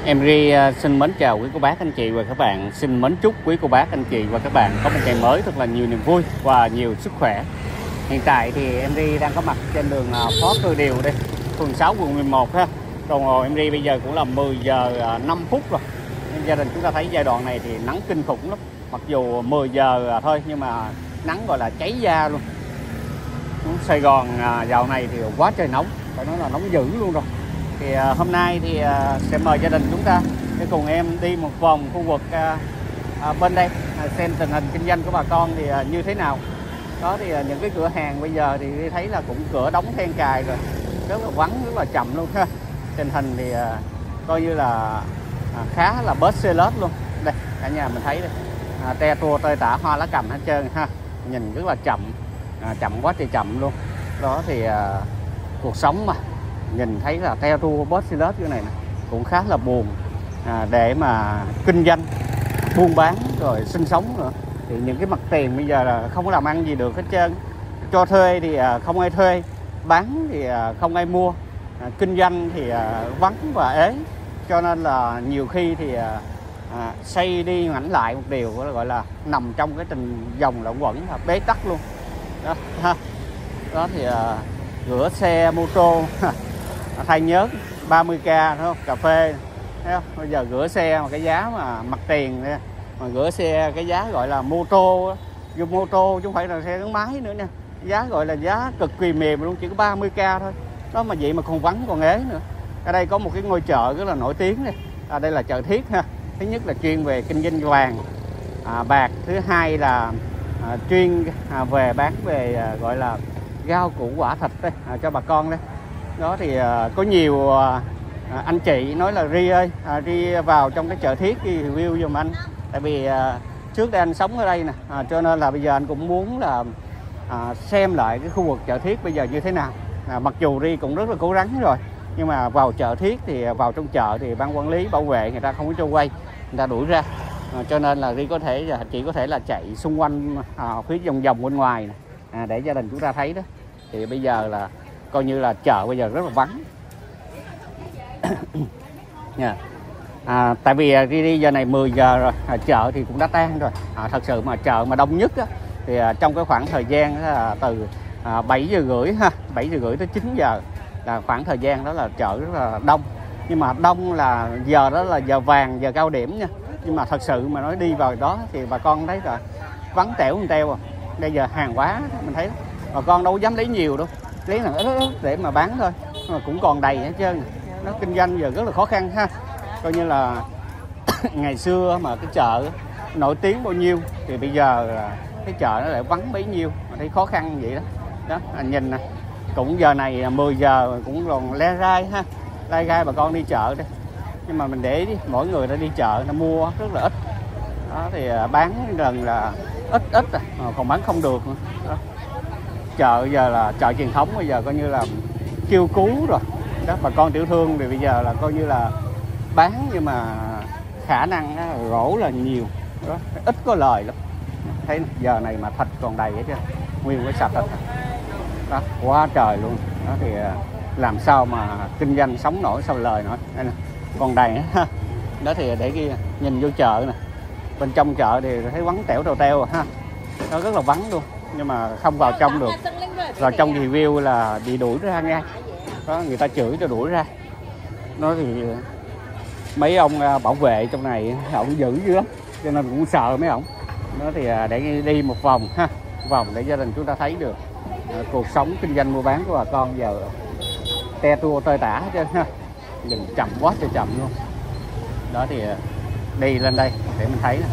Em Ri xin mến chào quý cô bác anh chị và các bạn. Xin mến chúc quý cô bác anh chị và các bạn có một ngày mới thật là nhiều niềm vui và nhiều sức khỏe. Hiện tại thì em Ri đang có mặt trên đường Phó Cơ Điều đây, phường 6 quận 11 ha. Đồng hồ em Ri bây giờ cũng là 10 giờ 5 phút rồi. Gia đình chúng ta thấy giai đoạn này thì nắng kinh khủng lắm. Mặc dù 10 giờ thôi nhưng mà nắng gọi là cháy da luôn. Sài Gòn dạo này thì quá trời nóng, phải nói là nóng dữ luôn rồi. Thì hôm nay thì sẽ mời gia đình chúng ta để cùng em đi một vòng khu vực bên đây, xem tình hình kinh doanh của bà con thì như thế nào. Đó thì những cái cửa hàng bây giờ thì thấy là cũng cửa đóng then cài rồi, rất là vắng, rất là chậm luôn ha. Tình hình thì coi như là khá là bớt xe lết luôn. Đây cả nhà mình thấy đây, te tua tơi tả hoa lá cầm hết trơn ha, nhìn rất là chậm, chậm quá thì chậm luôn. Đó thì cuộc sống mà nhìn thấy là theo tua bớt xe lết như này cũng khá là buồn, để mà kinh doanh buôn bán rồi sinh sống nữa. Thì những cái mặt tiền bây giờ là không có làm ăn gì được hết trơn. Cho thuê thì không ai thuê, bán thì không ai mua, kinh doanh thì vắng và ế. Cho nên là nhiều khi thì xây đi ngoảnh lại một điều gọi là nằm trong cái tình dòng lẫn quẩn, là bế tắc luôn đó ha. Đó thì rửa xe mô tô thay nhớt 30k đúng không? Cà phê thấy không? Bây giờ rửa xe mà cái giá mà mặt tiền này, mà rửa xe cái giá gọi là mô tô, dùng mô tô chứ không phải là xe gắn máy nữa nha, giá gọi là giá cực kỳ mềm luôn, chỉ có 30k thôi đó, mà vậy mà còn vắng còn ế nữa. Ở đây có một cái ngôi chợ rất là nổi tiếng này, đây là chợ Thiết ha. Thứ nhất là chuyên về kinh doanh vàng bạc, thứ hai là chuyên về bán về gọi là rau củ quả thịt đây, cho bà con đây. Đó thì có nhiều anh chị nói là Ri ơi, Ri vào trong cái chợ Thiết đi review giùm anh, tại vì trước đây anh sống ở đây nè, cho nên là bây giờ anh cũng muốn là xem lại cái khu vực chợ Thiết bây giờ như thế nào. Mặc dù Ri cũng rất là cố gắng rồi, nhưng mà vào chợ Thiết thì vào trong chợ thì ban quản lý bảo vệ người ta không có cho quay, người ta đuổi ra, cho nên là Ri có thể chỉ có thể là chạy xung quanh phía vòng vòng bên ngoài này, để gia đình chúng ta thấy đó. Thì bây giờ là coi như là chợ bây giờ rất là vắng. Tại vì đi giờ này 10 giờ rồi, chợ thì cũng đã tan rồi. Thật sự mà chợ mà đông nhất á, thì trong cái khoảng thời gian từ 7 giờ rưỡi ha, 7 giờ rưỡi tới 9 giờ là khoảng thời gian đó là chợ rất là đông. Nhưng mà đông là giờ đó là giờ vàng, giờ cao điểm nha. Nhưng mà thật sự mà nói đi vào đó thì bà con thấy là vắng tẻo một teo. Bây giờ hàng hóa mình thấy bà con đâu dám lấy nhiều đâu, lấy là ít để mà bán thôi, mà cũng còn đầy hết trơn. Nó kinh doanh giờ rất là khó khăn ha. Coi như là ngày xưa mà cái chợ nổi tiếng bao nhiêu thì bây giờ cái chợ nó lại vắng bấy nhiêu, mà thấy khó khăn vậy đó. Đó anh nhìn nè, cũng giờ này 10 giờ cũng còn le rai ha, lai rai bà con đi chợ đây. Nhưng mà mình để ý đi, mỗi người đã đi chợ nó mua rất là ít. Đó thì bán gần là ít còn bán không được nữa. Đó. Chợ giờ là chợ truyền thống bây giờ coi như là kêu cứu rồi đó. Bà con tiểu thương thì bây giờ là coi như là bán nhưng mà khả năng rổ là nhiều đó, ít có lời lắm. Thấy giờ này mà thịt còn đầy hết chứ, nguyên cái sạp thịt đó, quá trời luôn. Đó thì làm sao mà kinh doanh sống nổi, sao lời nổi. Đây nè, còn đầy ha. Đó thì để kia nhìn vô chợ nè, bên trong chợ thì thấy vắng tẻo teo ha, nó rất là vắng luôn. Nhưng mà không vào trong được, vào trong review là bị đuổi ra ngay đó, người ta chửi cho đuổi ra. Nó thì mấy ông bảo vệ trong này ổng dữ dữ lắm, cho nên cũng sợ mấy ổng. Đó thì để đi một vòng ha, vòng để gia đình chúng ta thấy được cuộc sống kinh doanh mua bán của bà con giờ te tua tơi tả hết trơn ha, nhìn chậm quá trời chậm luôn. Đó thì đi lên đây để mình thấy nè.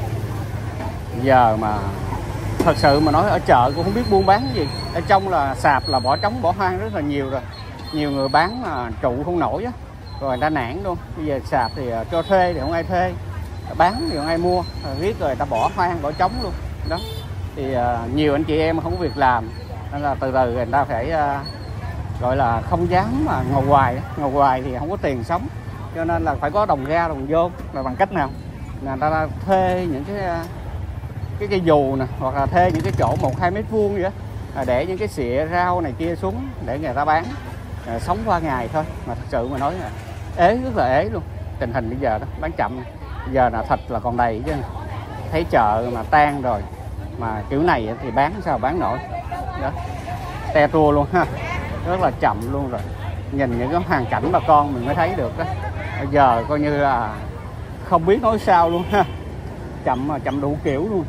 Giờ mà thật sự mà nói ở chợ cũng không biết buôn bán gì. Ở trong là sạp là bỏ trống bỏ hoang rất là nhiều rồi, nhiều người bán mà trụ không nổi á, rồi người ta nản luôn. Bây giờ sạp thì cho thuê thì không ai thuê, bán thì không ai mua, riết rồi người ta bỏ hoang bỏ trống luôn đó. Thì nhiều anh chị em không có việc làm, nên là từ từ người ta phải gọi là không dám mà ngồi hoài thì không có tiền sống, cho nên là phải có đồng ra đồng vô. Là bằng cách nào là người ta thuê những cái cây dù nè, hoặc là thuê những cái chỗ 1-2 mét vuông vậy đó, để những cái xịa rau này kia xuống để người ta bán, sống qua ngày thôi. Mà thật sự mà nói là ế, rất là ế luôn. tình hình bây giờ đó, bán chậm. Bây giờ là thịt là còn đầy chứ, thấy chợ mà tan rồi, mà kiểu này thì bán sao bán nổi đó, te tua luôn ha, rất là chậm luôn rồi. Nhìn những cái hoàn cảnh bà con mình mới thấy được đó. Bây giờ coi như là không biết nói sao luôn ha, chậm mà chậm đủ kiểu luôn.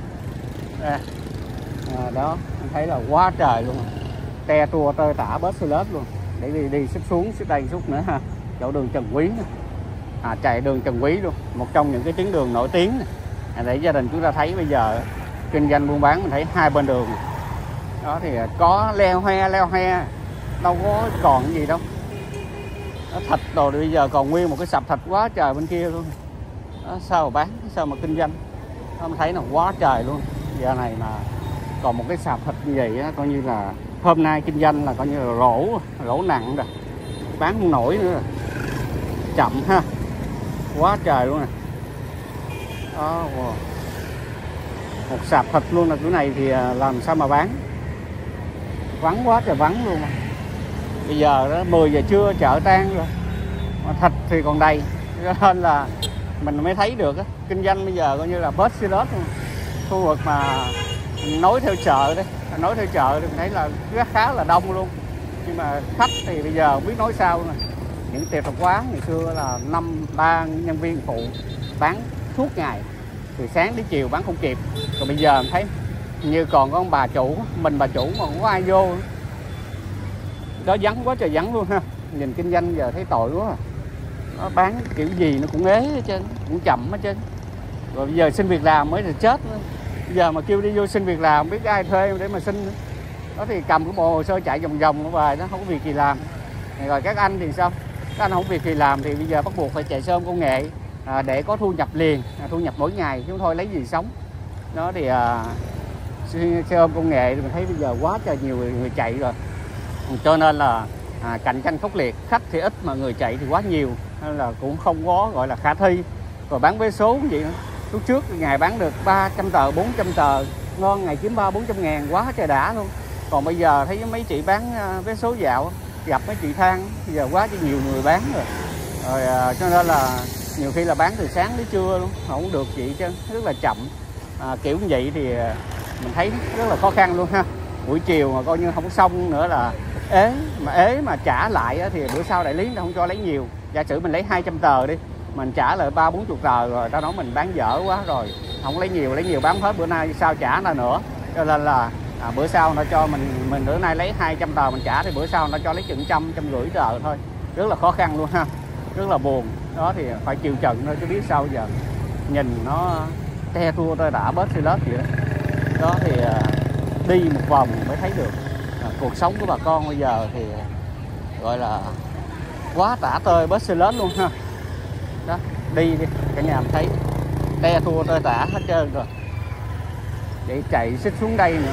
Đó mình thấy là quá trời luôn, te tua tơi tả bớt xi lết luôn. Để đi xích xuống xích đây chút nữa ha, chỗ đường Trần Quý nữa. Chạy đường Trần Quý luôn, một trong những cái tuyến đường nổi tiếng này. Để gia đình chúng ta thấy bây giờ kinh doanh buôn bán mình thấy hai bên đường đó thì có leo hoe, đâu có còn cái gì đâu. Đó, thịt đồ bây giờ còn nguyên một cái sạp thịt quá trời bên kia luôn đó, sao mà bán, sao mà kinh doanh đó, mình thấy là quá trời luôn. Giờ này mà còn một cái sạp thịt như vậy á, coi như là hôm nay kinh doanh là coi như là lỗ nặng rồi, bán không nổi nữa rồi. Chậm ha, quá trời luôn nè đó, một sạp thịt luôn là kiểu này thì làm sao mà bán, vắng quá trời vắng luôn. Bây giờ đó 10 giờ trưa chợ tan rồi mà thịt thì còn đầy, cho nên là mình mới thấy được á, kinh doanh bây giờ coi như là bớt xi lết luôn. Khu vực mà nối theo chợ đấy, nối theo chợ thì mình thấy là khá là đông luôn, nhưng mà khách thì bây giờ không biết nói sao nữa. Những tiệm tạp hóa ngày xưa là 5-3 nhân viên phụ bán suốt ngày, từ sáng đến chiều bán không kịp. Còn bây giờ mình thấy như còn có ông bà chủ, mình bà chủ mà không có ai vô đó, vắng quá trời vắng luôn ha. Nhìn kinh doanh giờ thấy tội quá. Nó bán kiểu gì nó cũng ế hết trơn, cũng chậm hết trơn. Rồi bây giờ xin việc làm mới là chết nữa. Bây giờ mà kêu đi vô xin việc làm, biết ai thuê để mà xin nữa. Đó thì cầm cái bộ hồ sơ chạy vòng vòng nó về, nó không có việc gì làm. Rồi các anh thì sao? Các anh không việc gì làm thì bây giờ bắt buộc phải chạy xe ôm công nghệ để có thu nhập liền, thu nhập mỗi ngày, chứ thôi lấy gì sống. Đó thì xe ôm công nghệ thì mình thấy bây giờ quá trời nhiều người chạy rồi, cho nên là cạnh tranh khốc liệt, khách thì ít mà người chạy thì quá nhiều, nên là cũng không có gọi là khả thi. Rồi bán vé số cũng vậy nữa, lúc trước ngày bán được 300 tờ 400 tờ ngon, ngày kiếm 300-400 ngàn quá trời đã luôn. Còn bây giờ thấy mấy chị bán vé số dạo, gặp mấy chị than bây giờ quá nhiều người bán rồi, cho nên là nhiều khi là bán từ sáng đến trưa luôn, không được chị chứ, rất là chậm. Kiểu như vậy thì mình thấy rất là khó khăn luôn ha. Buổi chiều mà coi như không xong nữa là ế mà trả lại thì bữa sau đại lý nó không cho lấy nhiều. Giả sử mình lấy 200 tờ đi, mình trả lại 30-40 tờ rồi tao nói mình bán dở quá rồi, không lấy nhiều bán hết, bữa nay sao trả ra nữa. Cho nên là bữa sau nó cho mình bữa nay lấy 200 tờ mình trả thì bữa sau nó cho lấy chừng 150 tờ thôi. Rất là khó khăn luôn ha, rất là buồn. Đó thì phải chịu trận thôi chứ biết sao giờ. Nhìn nó te tua tôi đã bớt xi lết vậy đó. Đó thì đi một vòng mới thấy được cuộc sống của bà con bây giờ thì gọi là quá tả tơi bớt xi lết luôn ha. Đó, đi cả nhà mình thấy te tua tơi tả hết trơn rồi, để chạy xích xuống đây nữa.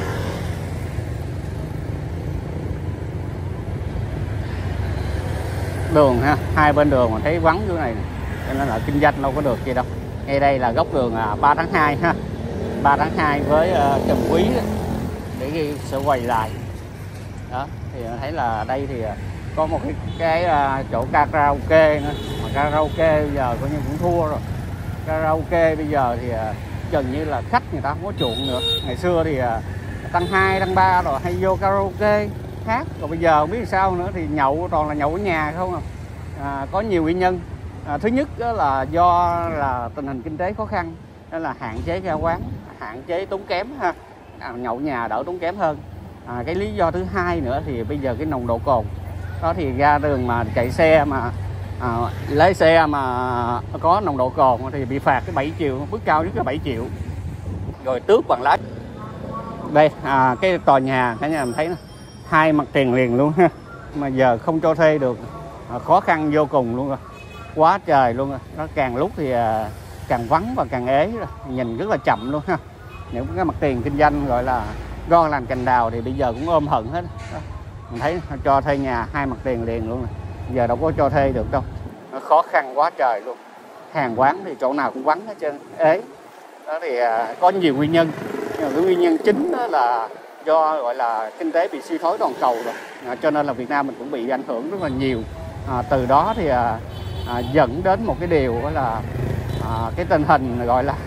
Đường ha, hai bên đường mà thấy vắng chỗ này, cho nên là kinh doanh đâu có được gì đâu. Ngay đây là góc đường 3 tháng 2 ha, 3 tháng 2 với Trần Quý đó, để ghi sẽ quay lại. Đó thì thấy là đây thì có một cái chỗ karaoke nữa, mà karaoke bây giờ coi như cũng thua rồi. Karaoke bây giờ thì gần như là khách người ta không có chuộng nữa. Ngày xưa thì tăng 2, tăng 3 rồi hay vô karaoke hát, còn bây giờ không biết sao nữa thì nhậu toàn là nhậu ở nhà không có nhiều nguyên nhân. Thứ nhất đó là do là tình hình kinh tế khó khăn nên là hạn chế ra quán, hạn chế tốn kém ha, nhậu nhà đỡ tốn kém hơn. Cái lý do thứ hai nữa thì bây giờ cái nồng độ cồn đó, thì ra đường mà chạy xe mà lái xe mà có nồng độ cồn thì bị phạt cái 7 triệu, mức cao nhất là 7 triệu, rồi tước bằng lái. Đây cái tòa nhà cả nhà mình thấy hai mặt tiền liền luôn ha, mà giờ không cho thuê được, khó khăn vô cùng luôn rồi, quá trời luôn rồi. Nó càng lúc thì càng vắng và càng ế rồi, nhìn rất là chậm luôn ha. Những cái mặt tiền kinh doanh gọi là ngon lành cành đào thì bây giờ cũng ôm hận hết đó. Mình thấy cho thuê nhà hai mặt tiền liền luôn này. Giờ đâu có cho thuê được đâu, nó khó khăn quá trời luôn. Hàng quán thì chỗ nào cũng vắng hết trơn, ế. Đó thì có nhiều nguyên nhân, nhưng mà cái nguyên nhân chính đó là do gọi là kinh tế bị suy thoái toàn cầu rồi, cho nên là Việt Nam mình cũng bị ảnh hưởng rất là nhiều. Từ đó thì dẫn đến một cái điều đó là cái tình hình gọi là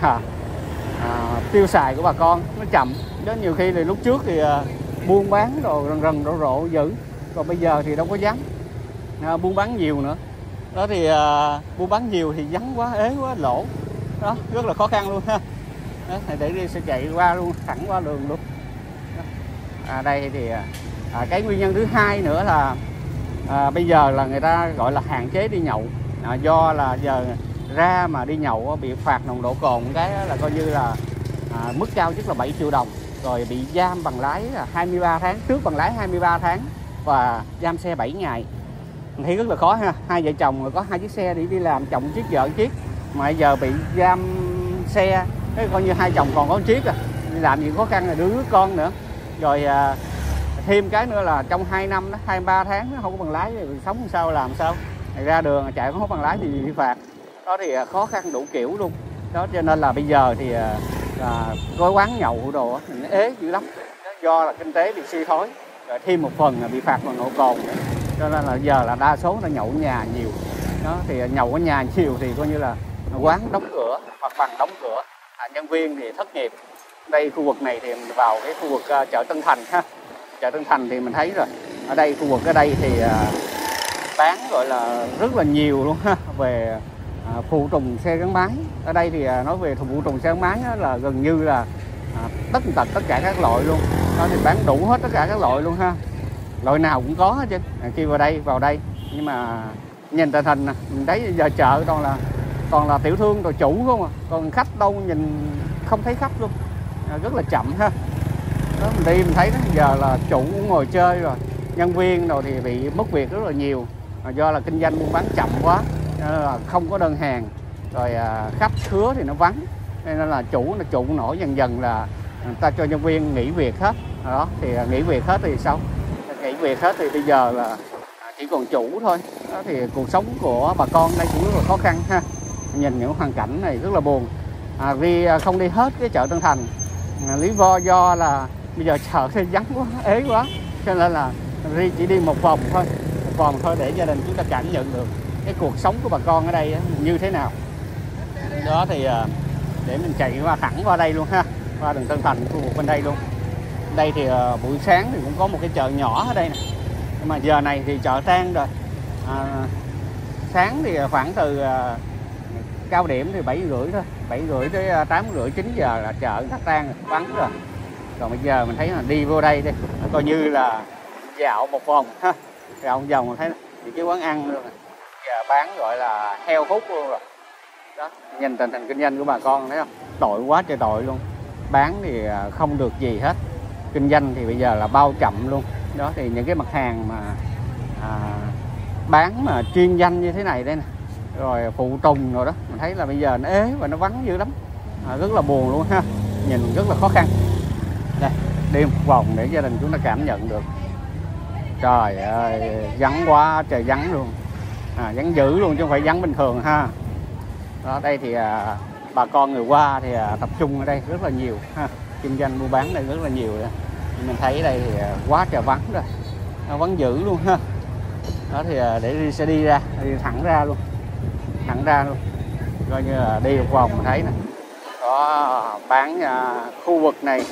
tiêu xài của bà con nó chậm. Đến nhiều khi thì lúc trước thì buôn bán rồi rần rộ rộ dữ, còn bây giờ thì đâu có dám buôn bán nhiều nữa. Đó thì buôn bán nhiều thì vắng quá, ế quá, lỗ, đó rất là khó khăn luôn ha. Đó, thì để đi sẽ chạy qua luôn, thẳng qua đường luôn. Đây thì cái nguyên nhân thứ hai nữa là bây giờ là người ta gọi là hạn chế đi nhậu, do là giờ ra mà đi nhậu bị phạt nồng độ cồn cái là coi như là mức cao nhất là 7 triệu đồng, rồi bị giam bằng lái là 23 tháng, trước bằng lái 23 tháng và giam xe 7 ngày. Mình thấy rất là khó ha. Hai vợ chồng rồi có 2 chiếc xe đi làm, chồng chiếc vợ chiếc, mà bây giờ bị giam xe, cái coi như hai chồng còn có một chiếc đi làm gì khó khăn, là đứa con nữa. Rồi thêm cái nữa là trong 2 năm đó, 23 tháng nó không có bằng lái thì sống sao, làm sao ra đường chạy không có bằng lái thì bị phạt. Đó thì khó khăn đủ kiểu luôn. Đó cho nên là bây giờ thì có quán nhậu đồ thì nó ế dữ lắm, do là kinh tế bị suy thoái, rồi thêm một phần là bị phạt bằng nồng độ cồn nữa. Cho nên là giờ là đa số là nhậu ở nhà nhiều. Đó thì nhậu ở nhà nhiều thì coi như là quán đóng cửa, mặt bằng đóng cửa, nhân viên thì thất nghiệp. Đây khu vực này thì mình vào cái khu vực chợ Tân Thành ha. Chợ Tân Thành thì mình thấy rồi, ở đây khu vực ở đây thì bán gọi là rất là nhiều luôn ha, về phụ tùng xe gắn máy. Ở đây thì nói về phụ tùng xe gắn máy là gần như là tất cả các loại luôn. Đó thì bán đủ hết tất cả các loại luôn ha, loại nào cũng có hết chứ. Khi vào đây nhưng mà nhìn tình hình mình thấy giờ chợ toàn là tiểu thương rồi chủ không còn khách đâu nhìn không thấy khách luôn, rất là chậm ha. Đó, mình đi mình thấy đó, giờ là chủ cũng ngồi chơi rồi, nhân viên rồi thì bị mất việc rất là nhiều, do là kinh doanh buôn bán chậm quá, là không có đơn hàng, rồi khách khứa thì nó vắng, nên là chủ nổi dần dần là người ta cho nhân viên nghỉ việc hết. Đó thì nghỉ việc hết thì sao, nghỉ việc hết thì bây giờ là chỉ còn chủ thôi. Đó thì cuộc sống của bà con đây cũng rất là khó khăn ha. Nhìn những hoàn cảnh này rất là buồn. Vì không đi hết cái chợ Tân Thành, lý do là bây giờ chợ thì vắng quá, ế quá, cho nên là Ri chỉ đi một vòng thôi để gia đình chúng ta cảm nhận được cái cuộc sống của bà con ở đây như thế nào. Đó thì để mình chạy thẳng qua đây luôn ha, qua đường Tân Thành, khu vực bên đây luôn. Đây thì buổi sáng thì cũng có một cái chợ nhỏ ở đây nè, nhưng mà giờ này thì chợ tan rồi. Sáng thì khoảng từ cao điểm thì 7:30 thôi, 7:30 tới 8:30 9 giờ là chợ đã tan rồi, vắng rồi. Còn bây giờ mình thấy là đi vô đây đi, coi như là dạo một vòng ha, dạo một vòng mình thấy những cái quán ăn luôn, giờ bán gọi là heo hút luôn rồi. Đó, nhìn tình hình kinh doanh của bà con thấy không, tội quá trời tội luôn, bán thì không được gì hết, kinh doanh thì bây giờ là bao chậm luôn. Đó thì những cái mặt hàng mà bán mà chuyên danh như thế này đây nè, rồi phụ tùng rồi đó, mình thấy là bây giờ nó ế và nó vắng dữ lắm, rất là buồn luôn ha, nhìn rất là khó khăn. Đây, đi một vòng để gia đình chúng ta cảm nhận được. Trời ơi, vắng quá trời vắng luôn, vắng dữ luôn chứ không phải vắng bình thường ha. Đó, đây thì bà con người qua thì tập trung ở đây rất là nhiều ha, kinh doanh mua bán đây rất là nhiều rồi. Mình thấy đây thì quá trời vắng rồi, vắng dữ luôn ha. Đó thì để sẽ đi thẳng ra luôn, coi như là đi một vòng mình thấy nè. Có bán khu vực này,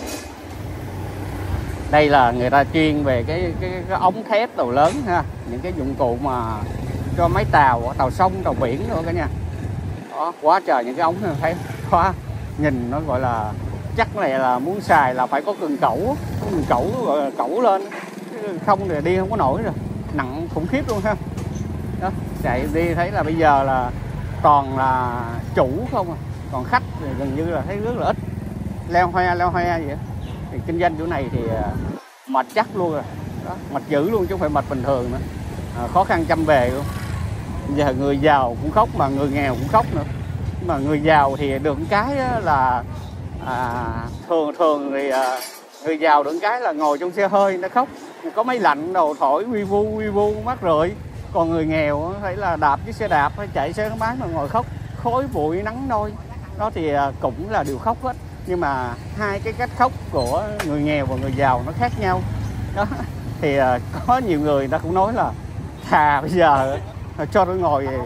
đây là người ta chuyên về cái ống thép tàu lớn ha, những cái dụng cụ mà cho máy tàu sông, tàu biển nữa cả nhà. Đó, quá trời những cái ống này, thấy quá, nhìn nó gọi là chắc này là muốn xài là phải có cần cẩu gọi là cẩu lên, không thì đi không có nổi rồi, nặng khủng khiếp luôn ha. Đó, chạy đi thấy là bây giờ là toàn là chủ không còn khách thì gần như là thấy rất là ít, leo hoe vậy đó. Thì kinh doanh chỗ này thì mệt chắc luôn rồi. Đó, mệt dữ luôn chứ không phải mệt bình thường nữa, khó khăn trăm bề luôn. Giờ người giàu cũng khóc mà người nghèo cũng khóc nữa, mà người giàu thì được cái là thường thì người giàu được cái là ngồi trong xe hơi nó khóc, có máy lạnh đầu thổi vi vu mát rượi. Còn người nghèo thấy là đạp chiếc xe đạp hay chạy xe máy mà ngồi khóc, khói bụi nắng nôi. Đó thì cũng là điều khóc hết, nhưng mà hai cái cách khóc của người nghèo và người giàu nó khác nhau. Đó thì có nhiều người ta cũng nói là thà bây giờ cho tôi ngồi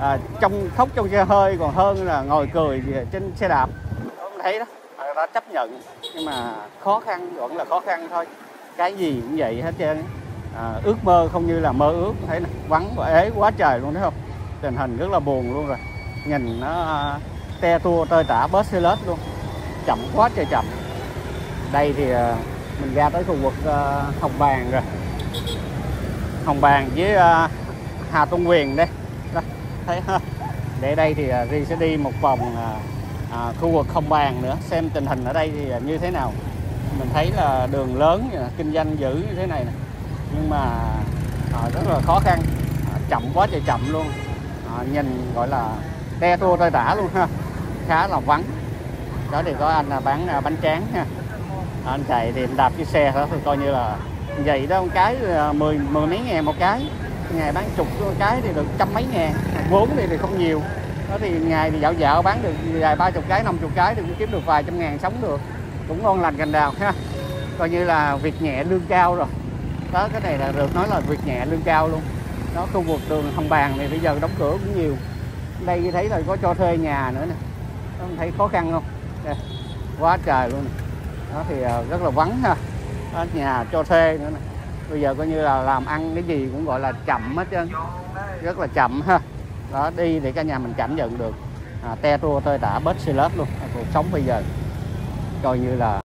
trong khóc trong xe hơi còn hơn là ngồi cười trên xe đạp. Không thấy đó, ta chấp nhận, nhưng mà khó khăn vẫn là khó khăn thôi, cái gì cũng vậy hết trơn. Ước mơ không như là mơ ước, thấy nè, vắng và ế quá trời luôn, thấy không? Tình hình rất là buồn luôn rồi, nhìn nó te tua tơi tả bớt xe lết luôn, chậm quá trời chậm. Đây thì mình ra tới khu vực Hồng Bàng rồi, Hồng Bàng với Hà Tôn Quyền đây. Đó, thấy ha. Để đây thì Ri sẽ đi một vòng khu vực Hồng Bàng nữa, xem tình hình ở đây thì như thế nào. Mình thấy là đường lớn kinh doanh dữ như thế này nè, nhưng mà rất là khó khăn, chậm quá trời chậm luôn. Nhìn gọi là te tua tơi tả luôn ha, khá là vắng. Đó thì có anh bán bánh tráng ha, anh chạy thì anh đạp chiếc xe đó thì coi như là vậy đó, một cái 10 mấy ngàn một cái, ngày bán chục cái thì được trăm mấy ngàn, vốn thì không nhiều. Đó thì ngày thì dạo bán được vài 30 cái 50 cái thì cũng kiếm được vài trăm ngàn sống được, cũng ngon lành cành đào ha, coi như là việc nhẹ lương cao rồi. Đó, cái này là được nói là việc nhẹ lương cao luôn. Đó, khu vực đường Hồng Bàng thì bây giờ đóng cửa cũng nhiều. Đây thấy là có cho thuê nhà nữa nè, thấy khó khăn không? Đây, quá trời luôn nè. Đó thì rất là vắng ha. Đó, nhà cho thuê nữa nè. Bây giờ coi như là làm ăn cái gì cũng gọi là chậm hết trơn, rất là chậm ha. Đó, đi để cả nhà mình cảm nhận được te tua tơi tả bớt xe lết luôn. Cuộc sống bây giờ coi như là